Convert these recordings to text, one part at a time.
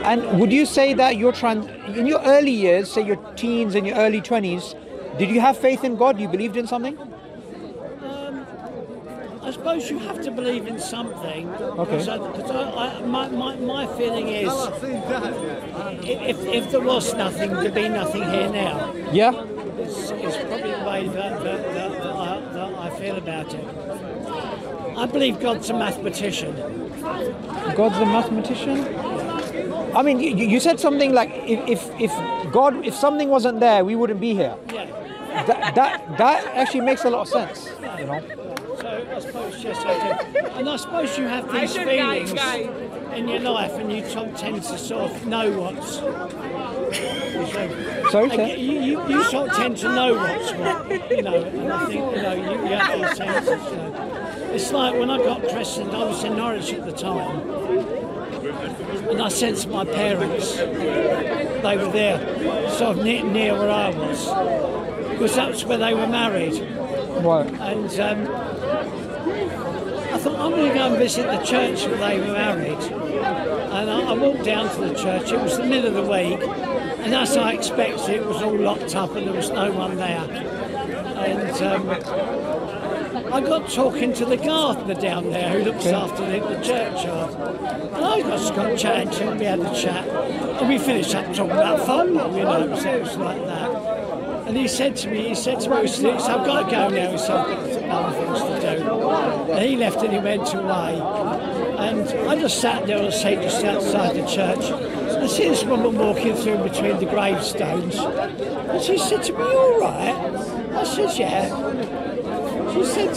And would you say that in your early years, say your teens and your early 20s, did you have faith in God? You believed in something? I suppose you have to believe in something. Okay. Because my feeling is, if there was nothing, there'd be nothing here now. Yeah. It's probably the way that I feel about it. I believe God's a mathematician. God's a mathematician? I mean, you said something like, if something wasn't there, we wouldn't be here. Yeah. That actually makes a lot of sense, you know. So I suppose, yes, I do. And I suppose you have these feelings in your life, and you tend to sort of know what's... Sorry, sir? You sort of tend to know what's what, you know, and I think, you know, you have these senses, you know. It's like when I got christened, I was in Norwich at the time, and I sensed my parents, they were there, sort of near where I was, because that's where they were married. Right. And I thought, I'm going to go and visit the church where they were married. And I walked down to the church. It was the middle of the week, and as I expected, it was all locked up and there was no one there. And I got talking to the gardener down there who looks after the churchyard. And I just got chatting to him, we had a chat, and we finished up talking about football, you know, so it was like that. And he said to me, I've got to go now, he said, I've got other things to do. And he left and he went away. And I just sat there on a seat just outside the church. I see this woman walking through between the gravestones. And she said to me, "You all right?" I said, "Yeah." She said,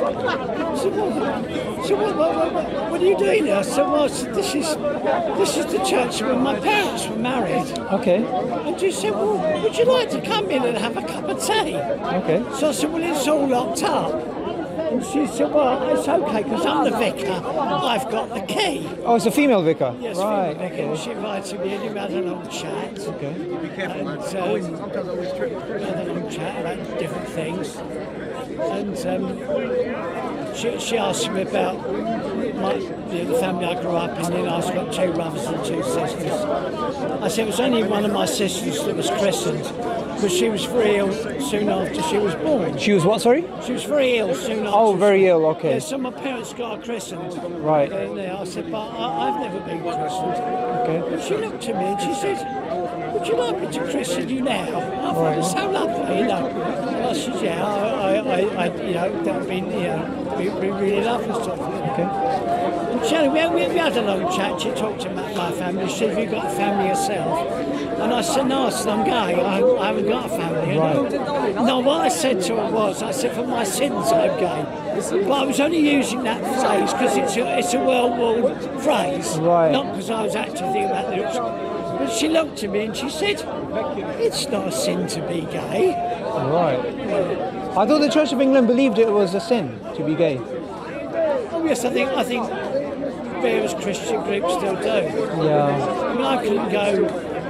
what are you doing there? I said, well, this is the church where my parents were married. Okay. And she said, well, would you like to come in and have a cup of tea? Okay. So I said, well, it's all locked up. And she said, well, it's okay, because I'm the vicar. I've got the key. Oh, it's a female vicar? Yes, right, female vicar. okay. She invited me in, we had a long chat. Okay. Be careful, man. We had a long chat about different things. And she asked me about the family I grew up in. And I've got 2 brothers and 2 sisters. I said it was only one of my sisters that was christened, because she was very ill soon after she was born. She was what, sorry? She was very ill soon after. Oh, very ill, okay. Yeah, so my parents got her christened. Right. I said, but I've never been christened. Okay. And she looked at me and she said, would you like me to christen you now? I thought, it's so lovely, you know. And I said, yeah, I you know, that would be really lovely stuff. Okay. And she, we had a long chat. She talked about my family. She said, have you got a family yourself? And I said, no, I said, I'm gay. I haven't got a family. You know? No, what I said to her was, I said, for my sins, I'm gay. But I was only using that phrase because it's a well-worn phrase. Right. Not because I was actually thinking about it. But she looked at me and she said, it's not a sin to be gay. Right. I thought the Church of England believed it was a sin to be gay. Oh yes, I think various Christian groups still do. Yeah. I mean, I couldn't go.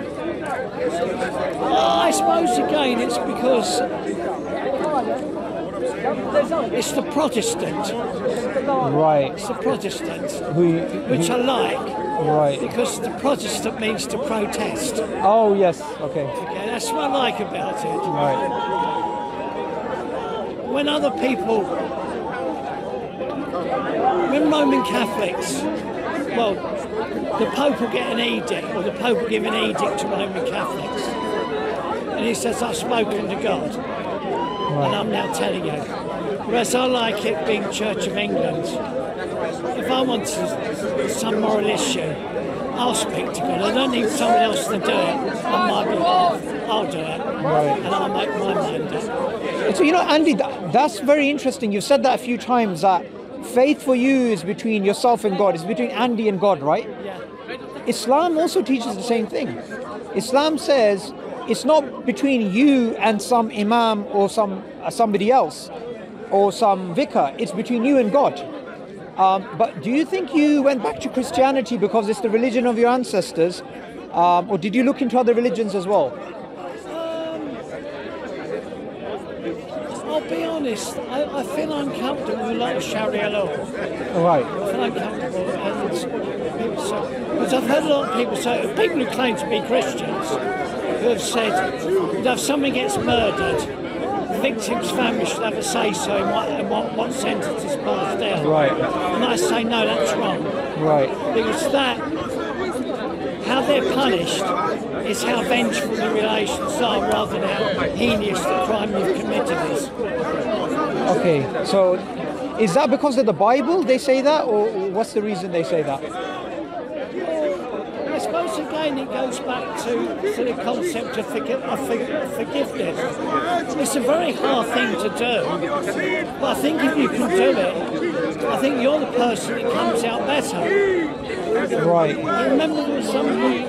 I suppose again it's because it's the Protestant. Right. It's the Protestant, which I like. Right. Because the Protestant means to protest. Oh yes. Okay. Okay, that's what I like about it. Right. When other people, when Roman Catholics, well, the Pope will get an edict, or the Pope will give an edict to Roman Catholics, and he says, I've spoken to God, and I'm now telling you. Whereas I like it being Church of England. If I want some moral issue, I'll speak to God. I don't need someone else to do it on my behalf. I'll do it, right. And I'll make my mind up. So, you know, Andy, that's very interesting. You've said that a few times, that faith for you is between yourself and God. It's between Andy and God, right? Yeah. Islam also teaches the same thing. Islam says it's not between you and some imam or somebody else or some vicar. It's between you and God. But do you think you went back to Christianity because it's the religion of your ancestors, or did you look into other religions as well? I'll be honest. honest, I feel uncomfortable with a lot of Sharia law. Right. I feel uncomfortable, because I've heard a lot of people say, people who claim to be Christians, who have said that if somebody gets murdered, the victim's family should have a say-so in what sentence is passed down. Right. And I say, no, that's wrong. Right. Because how they're punished is how vengeful the relations are, rather than how heinous the crime you've committed is. Okay, so is that because of the Bible they say that, or what's the reason they say that? I suppose again it goes back to the concept of forgiveness. It's a very hard thing to do, but I think if you can do it, I think you're the person that comes out better. Right. I remember there was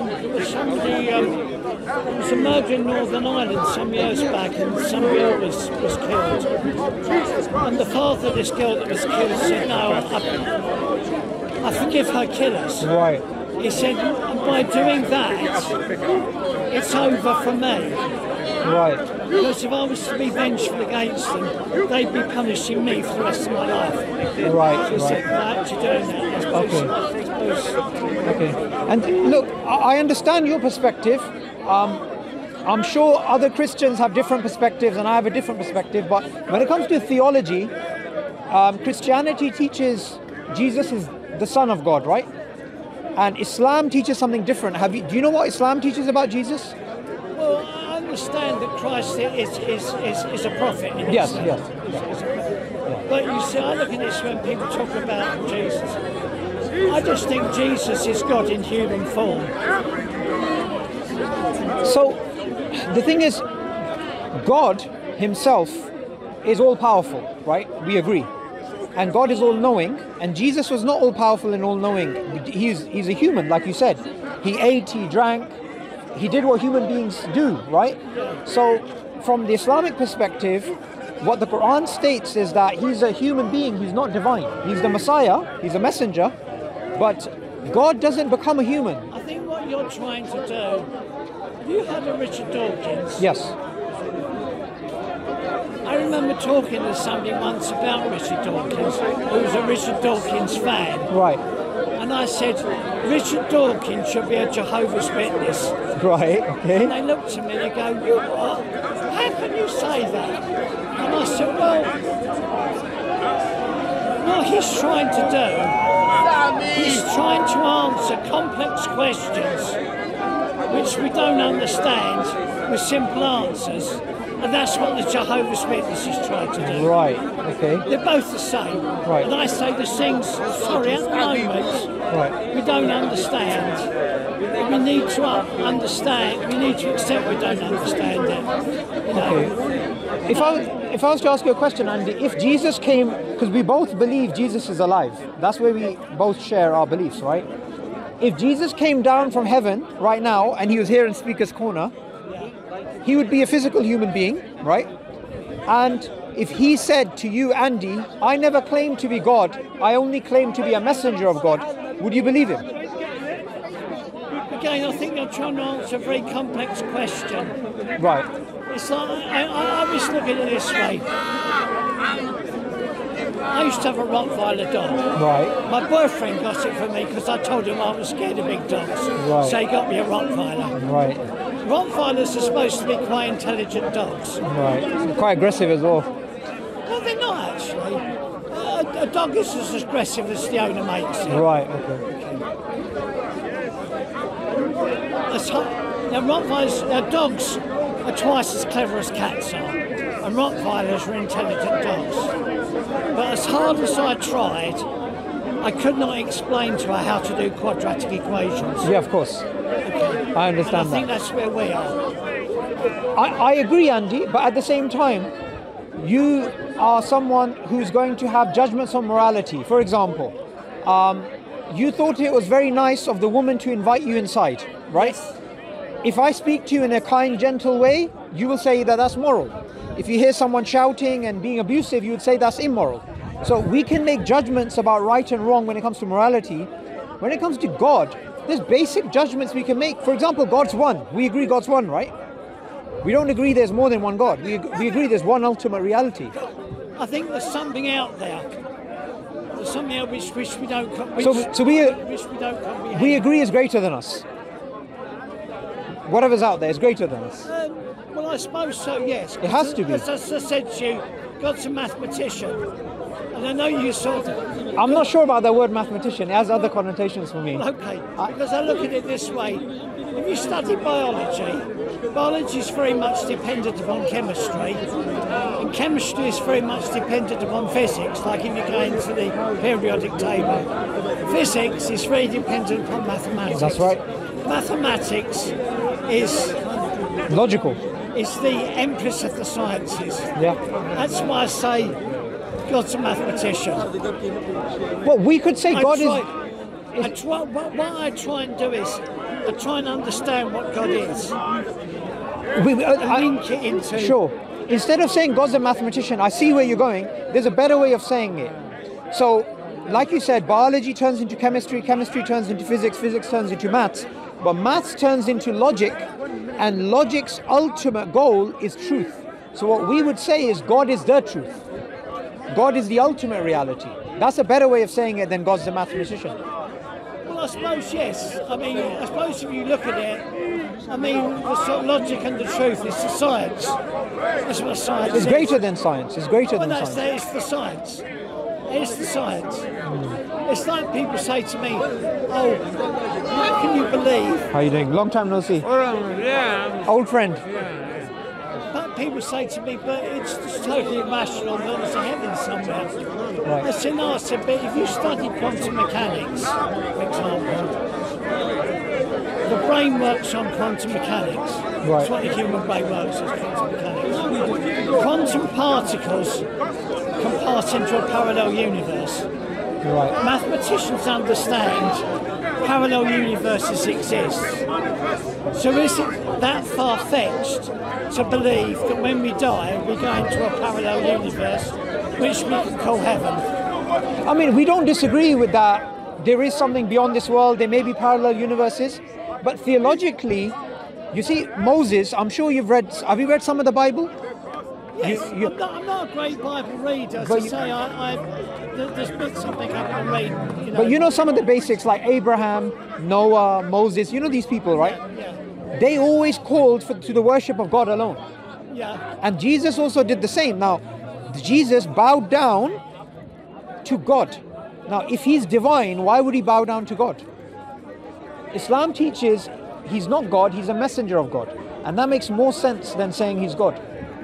a murder in Northern Ireland some years back, and some girl was killed. And the father of this girl that was killed said, no, I forgive her killers. Right. He said, by doing that, it's over for me. Right. Because if I was to be vengeful against them, they'd be punishing me for the rest of my life. Right. So he said, I'm actually doing that. Okay. And look, I understand your perspective. I'm sure other Christians have different perspectives, and I have a different perspective. But when it comes to theology, Christianity teaches Jesus is the Son of God, right? And Islam teaches something different. Do you know what Islam teaches about Jesus? Well, I understand that Christ is a prophet. Yes. But you see, I look at this when people talk about Jesus. I just think Jesus is God in human form. So, the thing is, God himself is all-powerful, right? We agree. And God is all-knowing, and Jesus was not all-powerful and all-knowing. He's a human, like you said. He ate, he drank, he did what human beings do, right? So, from the Islamic perspective, what the Quran states is that he's a human being who's not divine. He's the Messiah, he's a messenger, but God doesn't become a human. I think what you're trying to do, have you heard of Richard Dawkins? Yes. I remember talking to somebody once about Richard Dawkins, who was a Richard Dawkins fan. Right. And I said, Richard Dawkins should be a Jehovah's Witness. Right, okay. And they looked at me and they go, you what? How can you say that? And I said, well, what he's trying to do, he's trying to answer complex questions which we don't understand with simple answers. And that's what the Jehovah's Witnesses try to do. Right, okay. They're both the same. Right. And I say there's things, sorry, at the moment, right, we don't understand. We need to understand, we need to accept we don't understand it. You know? Okay. If I was to ask you a question, Andy, if Jesus came, because we both believe Jesus is alive, that's where we both share our beliefs, right? If Jesus came down from heaven right now and he was here in Speaker's Corner, he would be a physical human being, right? And if he said to you, Andy, I never claimed to be God, I only claim to be a messenger of God, would you believe him? Again, I think you're trying to answer a very complex question. Right. It's like, I was looking at it this way. I used to have a Rottweiler dog. Right. My boyfriend got it for me because I told him I was scared of big dogs. Right. So he got me a Rottweiler. Right. Rottweilers are supposed to be quite intelligent dogs. Right. Quite aggressive as well. Well, they're not actually. A dog is as aggressive as the owner makes it. Right, okay. Now, Rottweilers, dogs are twice as clever as cats are, and Rottweilers are intelligent dogs. But as hard as I tried, I could not explain to her how to do quadratic equations. Yeah, of course. Okay. I understand and I think that's where we are. I agree, Andy, but at the same time, you are someone who's going to have judgments on morality. For example, you thought it was very nice of the woman to invite you inside, right? Yes. If I speak to you in a kind, gentle way, you will say that that's moral. If you hear someone shouting and being abusive, you would say that's immoral. So we can make judgments about right and wrong when it comes to morality. When it comes to God, there's basic judgments we can make. For example, God's one. We agree God's one, right? We don't agree there's more than one God. We agree there's one ultimate reality. I think there's something out there. There's something out which we don't. Which we don't comprehend. We agree is greater than us. Whatever's out there is greater than us. Well, I suppose so. Yes. It has to be. As I said to you, God's a mathematician, and I know you sort of. I'm not sure about the word mathematician. It has other connotations for me. Well, okay, because I look at it this way. If you study biology is very much dependent upon chemistry, and chemistry is very much dependent upon physics, like if you go into the periodic table. Physics is very dependent upon mathematics. That's right. Mathematics is logical. It's the empress of the sciences. Yeah. That's why I say God's a mathematician. Well, we could say God is... What I try and do is I try and understand what God is. Link it into... Sure. Instead of saying God's a mathematician, I see where you're going. There's a better way of saying it. So, like you said, biology turns into chemistry, chemistry turns into physics, physics turns into maths, but maths turns into logic, and logic's ultimate goal is truth. So what we would say is God is the truth. God is the ultimate reality. That's a better way of saying it than God's the mathematician. Well, I suppose yes. I mean, I suppose if you look at it, I mean, the sort of logic and the truth is the science. That's what science is. It's greater than science. It's greater than science. It's the science. It's the science. It's like people say to me, "Oh, how can you believe?" How are you doing? Long time no see. Yeah. Old friend. But people say to me, "But it's just totally irrational that there's a heaven somewhere." Right. I said, "No." I said, "But if you study quantum mechanics, for example, the brain works on quantum mechanics. Right. That's what the human brain works as quantum mechanics. Quantum particles can pass into a parallel universe. Right. Mathematicians understand parallel universes exist. So is it that far-fetched to believe that when we die, we go into a parallel universe, which we can call heaven?" I mean, we don't disagree with that. There is something beyond this world. There may be parallel universes. But theologically, you see, Moses, I'm sure you've read, have you read some of the Bible? Yes, I'm not a great Bible reader, as I say, there's bits I pick up and read. You know. But you know some of the basics like Abraham, Noah, Moses, you know these people, right? Yeah. They always called to the worship of God alone. Yeah. And Jesus also did the same. Now, Jesus bowed down to God. Now, if he's divine, why would he bow down to God? Islam teaches he's not God, he's a messenger of God. And that makes more sense than saying he's God.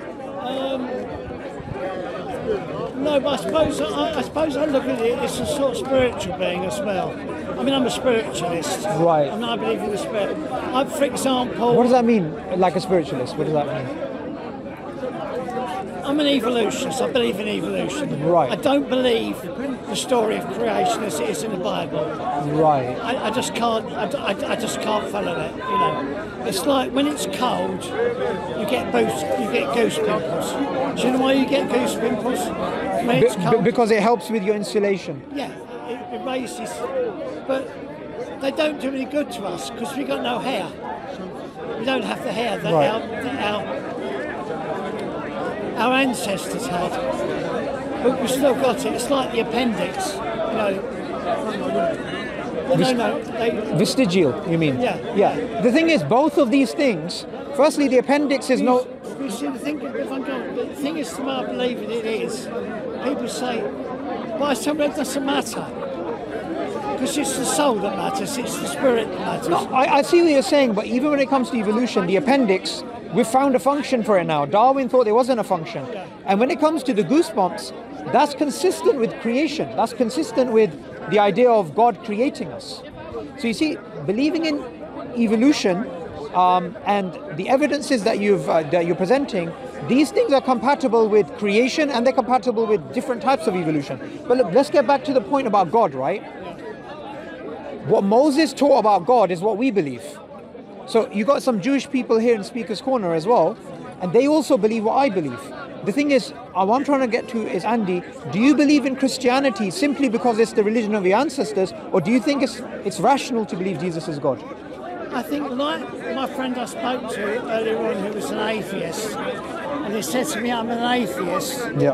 No, but I suppose I look at it as a sort of spiritual being as well. I mean, I'm a spiritualist. Right. And I believe in the spirit. For example... What does that mean, like a spiritualist? What does that mean? I'm an evolutionist. I believe in evolution. Right. I don't believe the story of creation as it is in the Bible. Right. I just can't. I just can't follow it. You know, it's like when it's cold, you get goose pimples. Do you know why you get goose pimples? When it's cold. Because it helps with your insulation. Yeah, it raises, but they don't do any good to us because we got no hair. We don't have the hair that our ancestors had, but we've still got it. It's like the appendix, you know. Vestigial, you mean? Yeah. Yeah. The thing is, both of these things. Firstly, the appendix is no. You see, the thing is, the way I believe it is, people say, "Why something doesn't matter?" Because it's the soul that matters. It's the spirit that matters. No, I see what you're saying, but even when it comes to evolution, the appendix. We've found a function for it now. Darwin thought there wasn't a function. Yeah. And when it comes to the goosebumps, that's consistent with creation. That's consistent with the idea of God creating us. So you see, believing in evolution and the evidences that you're presenting, these things are compatible with creation and they're compatible with different types of evolution. But look, let's get back to the point about God, right? What Moses taught about God is what we believe. So you got some Jewish people here in Speaker's Corner as well, and they also believe what I believe. The thing is, what I'm trying to get to is, Andy, do you believe in Christianity simply because it's the religion of your ancestors, or do you think it's rational to believe Jesus is God? I think, like my friend I spoke to earlier on who was an atheist, and he said to me, "I'm an atheist." Yeah.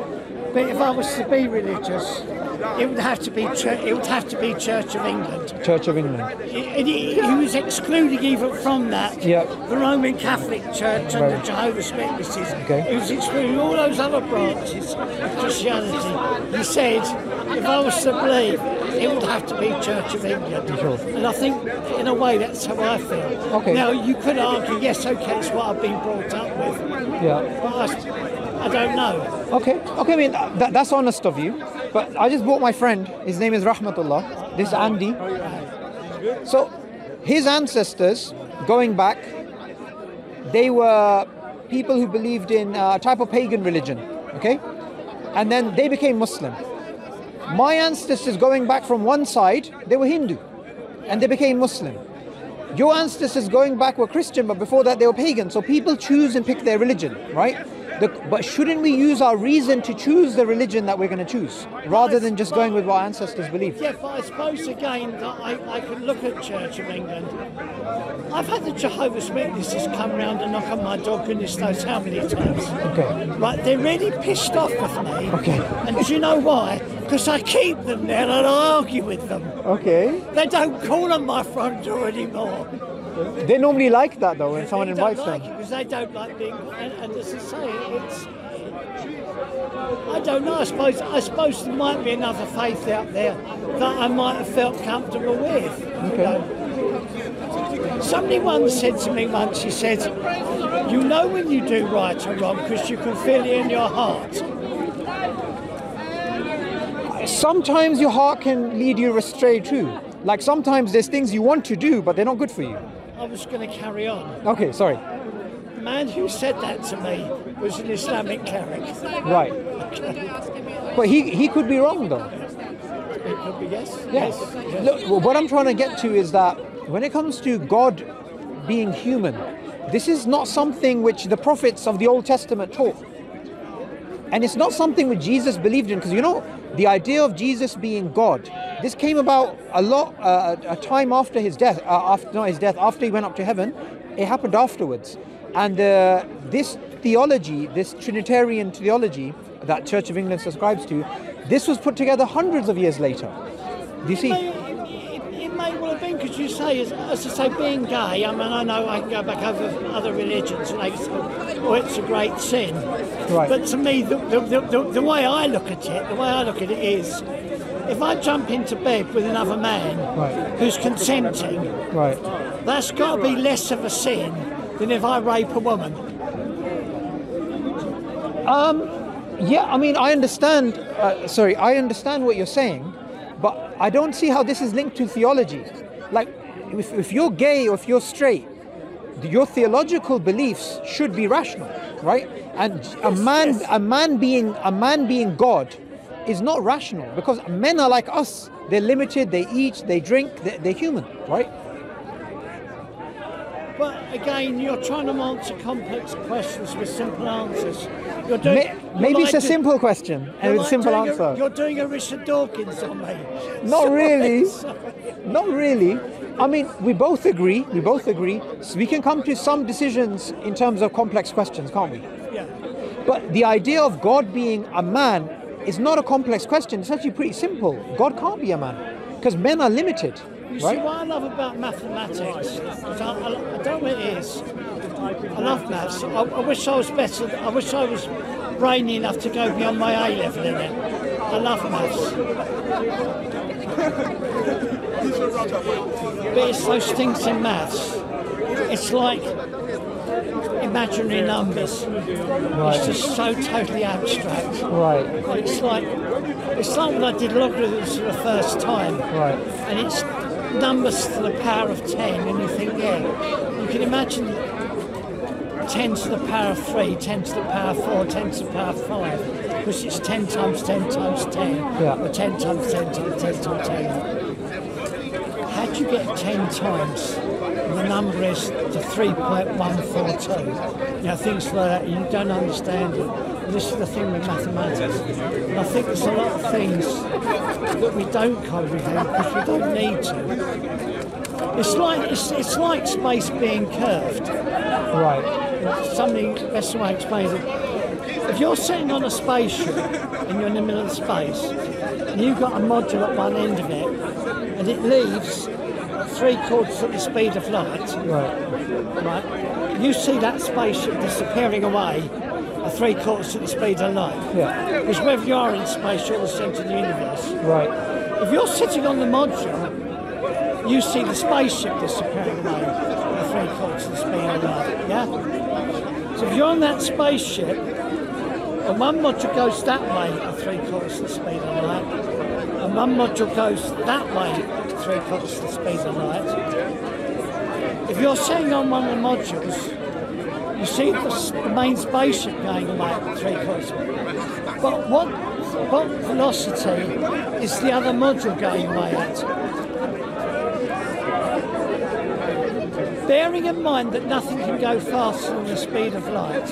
But if I was to be religious, it would have to be Church of England. Church of England. He was excluding even from that Yeah. the Roman Catholic Church and Right. the Jehovah's Witnesses. Okay. He was excluding all those other branches of Christianity. He said, if I was to believe, it would have to be Church of England. Sure. And I think, in a way, that's how I feel. Okay. Now, you could argue, yes, okay, it's what I've been brought up with, Yeah. but I don't know. Okay. Okay. I mean, that's honest of you. But I just brought my friend. His name is Rahmatullah. This is Andy. So, his ancestors, going back, they were people who believed in a type of pagan religion. Okay, and then they became Muslim. My ancestors, going back from one side, they were Hindu, and they became Muslim. Your ancestors going back were Christian, but before that they were pagan. So people choose and pick their religion, right? But shouldn't we use our reason to choose the religion that we're going to choose, rather than just going with what our ancestors believe? Yeah, but I suppose again that I could look at Church of England. I've had the Jehovah's Witnesses come round and knock on my door, goodness knows how many times. Okay. Right, they're really pissed off with me. Okay. And do you know why? Because I keep them there and I argue with them. Okay. They don't call on my front door anymore. They normally like that though when someone They invites don't like them. it because they don't like being. And as I say, it's. I don't know. I suppose there might be another faith out there that I might have felt comfortable with. Okay. Somebody once said to me once. He said, "You know when you do right or wrong because you can feel it in your heart." Sometimes your heart can lead you astray too. Like sometimes there's things you want to do, but they're not good for you. I was going to carry on. Okay, sorry. The man who said that to me was an Islamic cleric. Right. But he could be wrong though. It could be yes. Yes. Look, what I'm trying to get to is that when it comes to God being human, this is not something which the prophets of the Old Testament taught. And it's not something which Jesus believed in, because you know, the idea of Jesus being God, this came about a time after his death, after he went up to heaven. It happened afterwards. And this theology, this Trinitarian theology that Church of England subscribes to, this was put together hundreds of years later. Do you see? It may well have been, because you say, as I say, being gay, I mean, I know I can go back over other religions and they say, oh, it's a great sin. Right. But to me, the way I look at it is, if I jump into bed with another man Right. who's consenting, Right. that's got to be less of a sin than if I rape a woman. Yeah, I mean, I understand. I understand what you're saying, but I don't see how this is linked to theology. Like, if you're gay or if you're straight, your theological beliefs should be rational, right? And a man being God is not rational, because men are like us. They're limited. They eat. They drink. They're human, right? But again, you're trying to answer complex questions with simple answers. You're doing, Maybe it's a simple question and with a simple answer. You're doing a Richard Dawkins on me. Not really. Not really. I mean, we both agree. So we can come to some decisions in terms of complex questions, can't we? Yeah. But the idea of God being a man is not a complex question. It's actually pretty simple. God can't be a man because men are limited. You right? see, what I love about mathematics, I don't know what it is. I love maths. I wish I was better. I wish I was brainy enough to go beyond my A level in it. I love maths. But it's those things in maths. It's like imaginary numbers. Right. It's just so totally abstract. Right. It's like when I did logarithms for the first time. Right. And it's numbers to the power of 10, and you think, yeah, you can imagine 10 to the power of 3, 10 to the power of 4, 10 to the power of 5, because it's 10 times 10 times 10, Yeah. or 10 times 10 times 10 times 10. How do you get 10 times? And the number is to 3.142. You know, things like that, you don't understand it. And this is the thing with mathematics. And I think there's a lot of things that we don't comprehend because we don't need to. It's like space being curved. Right. Somebody, best way to explain it, If you're sitting on a spaceship and you're in the middle of space, and you've got a module at one end of it, and it leaves 3/4 at the speed of light, right? You see that spaceship disappearing away at 3/4 at the speed of light. Yeah. Because whether you are in space, you're the centre of the universe. Right. If you're sitting on the module, you see the spaceship disappearing away at 3/4 of the speed of light. Yeah. So if you're on that spaceship, and one module goes that way at 3/4 of the speed of light, and one module goes that way at 3/4 of the speed of light. If you're sitting on one of the modules, you see the main spaceship going away at 3/4. But what velocity is the other module going away at? Bearing in mind that nothing can go faster than the speed of light.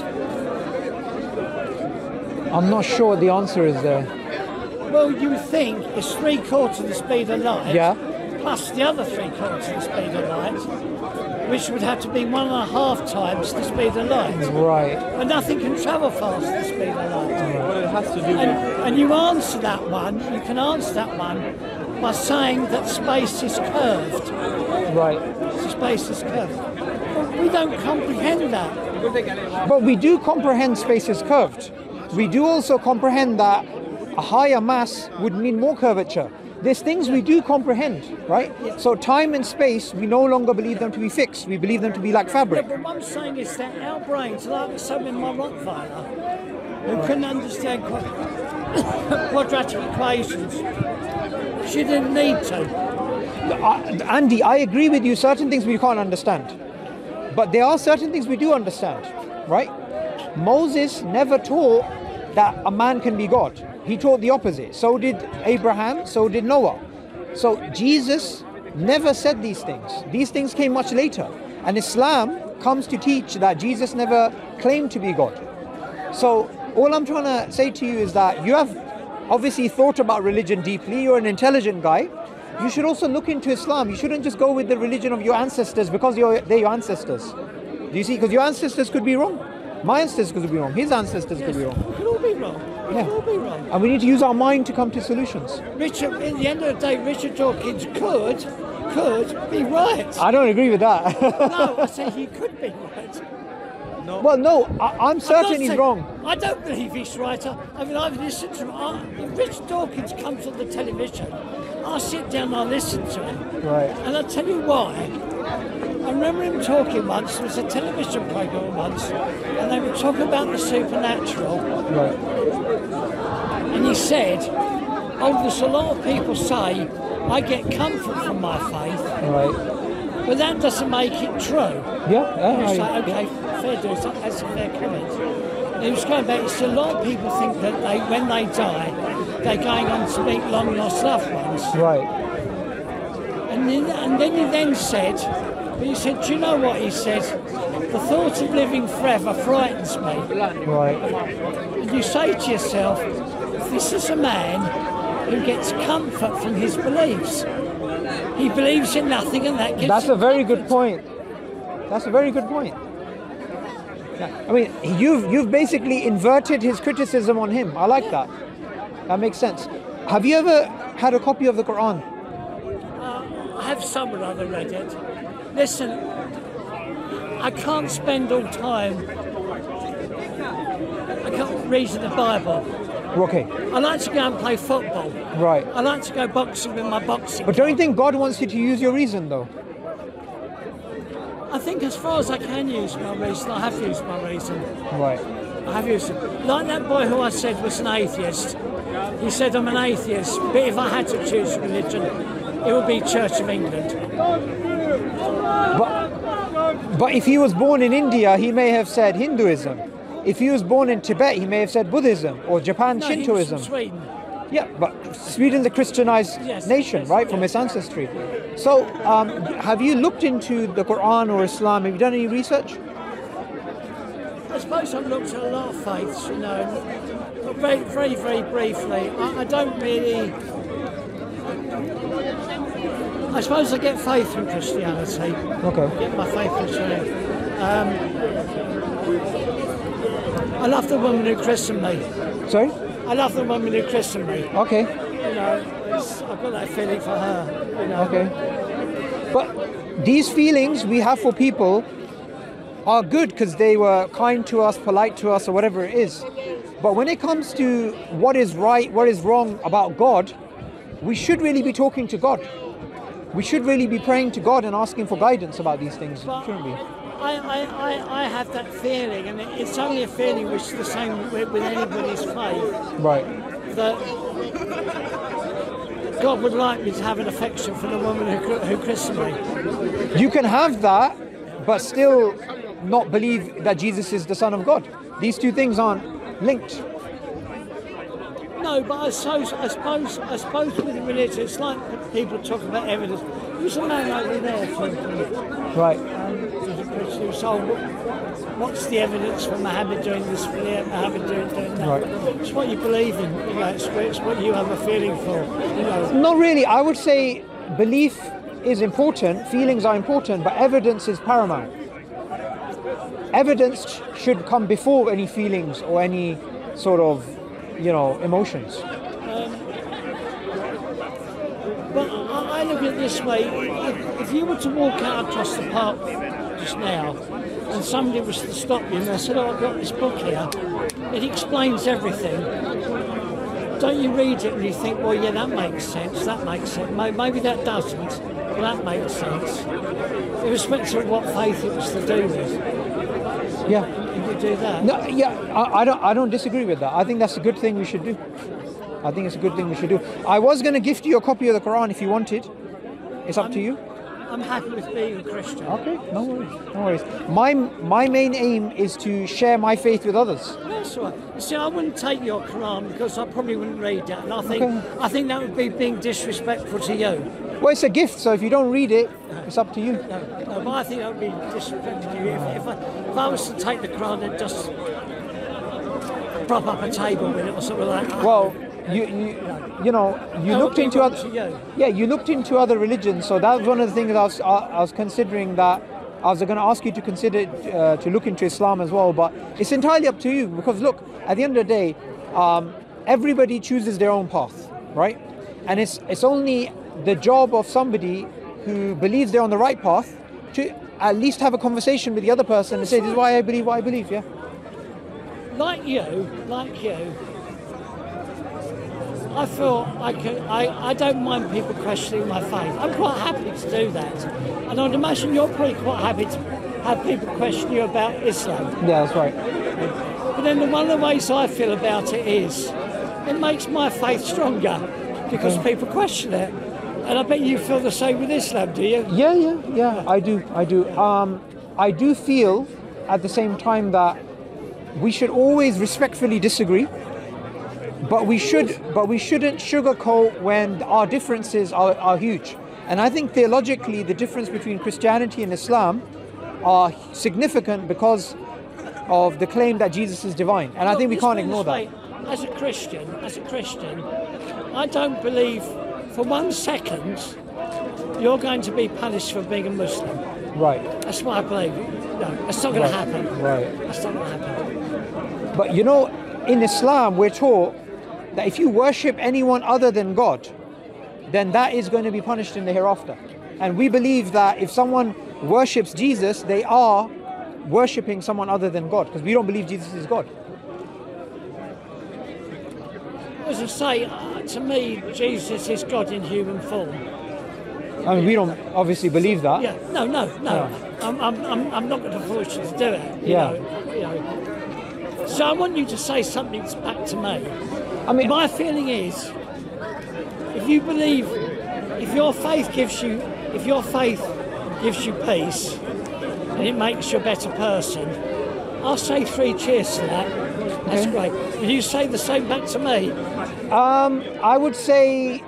I'm not sure what the answer is there. Well, you think it's 3/4 of the speed of light, Yeah. plus the other 3/4 of the speed of light, which would have to be 1.5 times the speed of light. Right. But nothing can travel faster than the speed of light. Well, it has to do with... And you answer that one, you can answer that one by saying that space is curved. Right. The space is curved. But we don't comprehend that. But we do comprehend space is curved. We do also comprehend that a higher mass would mean more curvature. There's things we do comprehend, right? Yeah. So time and space, we no longer believe them to be fixed. We believe them to be like fabric. Yeah, but what I'm saying is that our brains, like someone in my Rottweiler, who couldn't understand quadratic equations, she didn't need to. Andy, I agree with you, certain things we can't understand. But there are certain things we do understand, right? Moses never taught that a man can be God. He taught the opposite. So did Abraham, so did Noah. So Jesus never said these things. These things came much later. And Islam comes to teach that Jesus never claimed to be God. So all I'm trying to say to you is that you have obviously thought about religion deeply. You're an intelligent guy. You should also look into Islam. You shouldn't just go with the religion of your ancestors because they're your ancestors. Do you see? Because your ancestors could be wrong. My ancestors could be wrong. His ancestors could be wrong. We could all be wrong. We could all be wrong. And we need to use our mind to come to solutions. Richard, at the end of the day, Richard Dawkins could be right. I don't agree with that. No, I say he could be right. No. Well, no, I'm certain he's saying- wrong. I don't believe he's right. I mean, I've listened to him. If Richard Dawkins comes on the television, I sit down and I listen to him. Right. And I'll tell you why. I remember him talking once, there was a television programme once, and they were talking about the supernatural, Right. and he said, oh, there's a lot of people say, I get comfort from my faith, Right. but that doesn't make it true. Yeah. It's like, okay, fair dues, that's a fair comment. And he was going back, he said, a lot of people think that when they die, they're going on to meet long lost loved ones. Right. And then he then said, but he said, do you know what he said? The thought of living forever frightens me. Right. And you say to yourself, this is a man who gets comfort from his beliefs. He believes in nothing and that gives That's him a very comfort. good point. That's a very good point. Yeah. I mean, you've basically inverted his criticism on him. I like that. That makes sense. Have you ever had a copy of the Quran? I have someone other read it. Listen, I can't spend all time. I can't read the Bible. Okay. I like to go and play football. Right. I like to go boxing with my boxing. But don't you think God wants you to use your reason, though? I think as far as I can use my reason, I have used my reason. Right. I have used it. Like that boy who I said was an atheist. He said, I'm an atheist, but if I had to choose religion, it would be Church of England. But if he was born in India, he may have said Hinduism. If he was born in Tibet, he may have said Buddhism, or Japan, No, he was Shintoism. from Sweden. Yeah, but Sweden's a Christianized nation, yes, right, from yes. its ancestry. So, have you looked into the Quran or Islam? Have you done any research? I suppose I've looked at a lot of faiths, you know, but very, very, very briefly. I don't really. I suppose I get faith from Christianity. Okay. I get my faith from Christianity. I love the woman who christened me. Sorry? I love the woman who christened me. Okay. You know, I've got that feeling for her. You know. Okay. But these feelings we have for people are good because they were kind to us, polite to us, or whatever it is. But when it comes to what is right, what is wrong about God, we should really be talking to God. We should really be praying to God and asking for guidance about these things, shouldn't we? I have that feeling, and it's only a feeling which is the same with anybody's faith. Right. That God would like me to have an affection for the woman who christened me. You can have that, but still not believe that Jesus is the Son of God. These two things aren't linked. No, but I suppose with religion, it's like people talk about evidence. There's a man over there talking. Right. He's a Christian. So what's the evidence for Muhammad doing this, for Muhammad doing that? Right. It's what you believe in. You know, it's what you have a feeling for. You know. Not really. I would say belief is important, feelings are important, but evidence is paramount. Evidence should come before any feelings or any sort of, emotions. But I look at it this way: if you were to walk out across the park just now, and somebody was to stop you and they said, "Oh, I've got this book here. It explains everything." Don't you read it and you think, "Well, yeah, that makes sense. That makes sense. Maybe that doesn't, but that makes sense." Irrespective of what faith it was to do with. Yeah. You do that. No, yeah, I don't disagree with that. I think that's a good thing we should do. I think it's a good thing we should do. I was going to gift you a copy of the Quran if you wanted. It's up to you. I'm happy with being a Christian. Okay, no worries, no worries. My main aim is to share my faith with others. That's all right. You see, I wouldn't take your Quran because I probably wouldn't read that, and Okay. I think that would be being disrespectful to you. Well, it's a gift, so if you don't read it, it's up to you. No, but I think that would be disrespectful to you if I was to take the Quran and just prop up a table with it or something like that. Well, you looked into other. Yeah, you looked into other religions, so that was one of the things I was considering, that I was going to ask you to consider to look into Islam as well. But it's entirely up to you, because look, at the end of the day, everybody chooses their own path, right? And it's only the job of somebody who believes they're on the right path to at least have a conversation with the other person and say, "This is why I believe what I believe." Yeah. Like you, I feel I don't mind people questioning my faith. I'm quite happy to do that. And I'd imagine you're probably quite happy to have people question you about Islam. Yeah, that's right. But then one of the ways I feel about it is, it makes my faith stronger because people question it. And I bet you feel the same with Islam, do you? Yeah, I do. I do feel at the same time that we should always respectfully disagree, but we shouldn't sugarcoat when our differences are huge. And I think theologically the difference between Christianity and Islam are significant because of the claim that Jesus is divine. And I think we can't ignore that. As a Christian, I don't believe for 1 second you're going to be punished for being a Muslim. Right. That's what I believe. No, that's not going to happen. Right. That's not going to happen. But in Islam we're taught that if you worship anyone other than God, then that is going to be punished in the hereafter. And we believe that if someone worships Jesus, they are worshipping someone other than God, because we don't believe Jesus is God. As I say, to me, Jesus is God in human form. I mean, we don't obviously believe that. Yeah, no. I'm not going to force you to do it. You know. So I want you to say something back to me. I mean, my feeling is, if you believe, if your faith gives you peace, and it makes you a better person, I'll say 3 cheers to that. That's great. Will you say the same back to me? I would say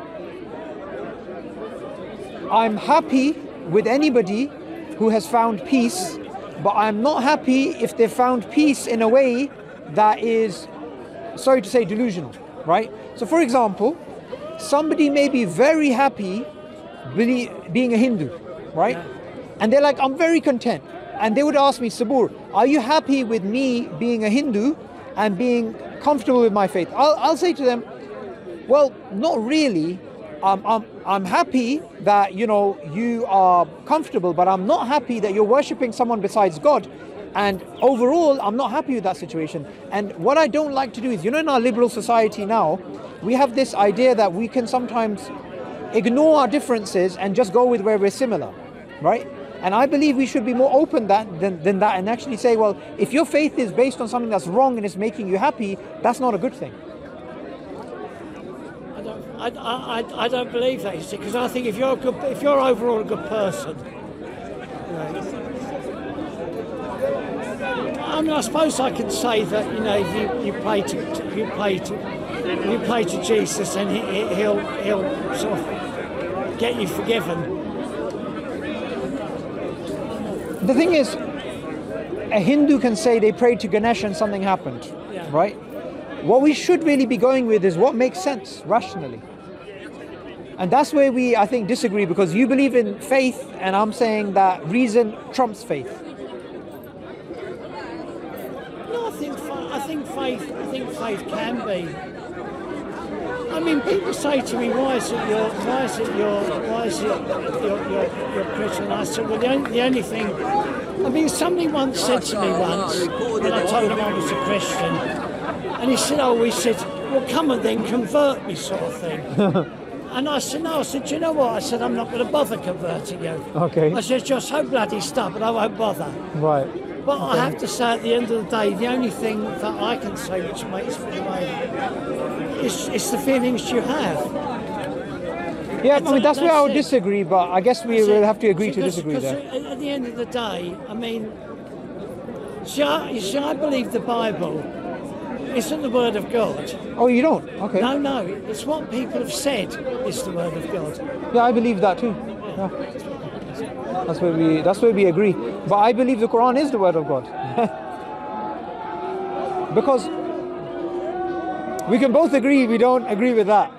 I'm happy with anybody who has found peace, but I'm not happy if they've found peace in a way that is, sorry to say, delusional, right? So for example, somebody may be very happy being a Hindu, right? Yeah. And they're like, I'm very content. And they would ask me, Subboor, are you happy with me being a Hindu and being comfortable with my faith. I'll say to them, well, not really. I'm happy that, you know, you are comfortable, but I'm not happy that you're worshipping someone besides God. And overall, I'm not happy with that situation. And what I don't like to do is, you know, in our liberal society now, we have this idea that we can sometimes ignore our differences and just go with where we're similar, right? And I believe we should be more open than that, and actually say, well, if your faith is based on something that's wrong and is making you happy, that's not a good thing. I don't believe that, you see, because I think if you're overall a good person, you know, I mean, I suppose I can say that, you know, you pray to Jesus, and he'll sort of get you forgiven. The thing is, a Hindu can say they prayed to Ganesh and something happened, right? What we should really be going with is what makes sense rationally. And that's where we, I think, disagree, because you believe in faith and I'm saying that reason trumps faith. No, I think faith can be. I mean, people say to me, why is it you're Christian? I said, well, the only thing, I mean, somebody once said to me once, when I told him I was a Christian, and he said, well, come and then convert me, sort of thing. And I said, no, do you know what? I said, I'm not going to bother converting you. Okay. I said, you're so bloody stubborn, I won't bother. Right. But I have to say, at the end of the day, the only thing that I can say which makes me is the feelings you have. Yeah, I mean, that's where I would disagree, but I guess we will have to agree to disagree there. At the end of the day, I mean, I believe the Bible isn't the Word of God. Oh, you don't? Okay. No, it's what people have said is the Word of God. Yeah, I believe that too. Yeah. That's where we agree. But I believe the Quran is the Word of God. Because we can both agree we don't agree with that.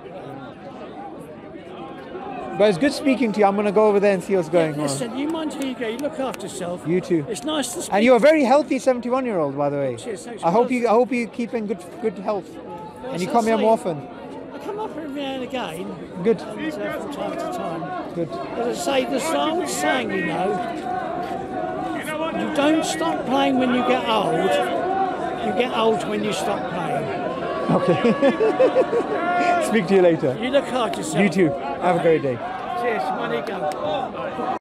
But it's good speaking to you. I'm going to go over there and see what's going on. Listen, you mind who you go. You look after yourself. You too. It's nice to speak. And you're a very healthy 71-year-old, by the way. Cheers, thanks. I hope you keep in good health. Well, And you come here more often. I come up every now and again. Good. And, from time to time. Good. But I say, there's an old saying, you know, you don't stop playing when you get old. You get old when you stop playing. Okay. Speak to you later. You look after yourself. You too. Have a great day. Cheers. Money go.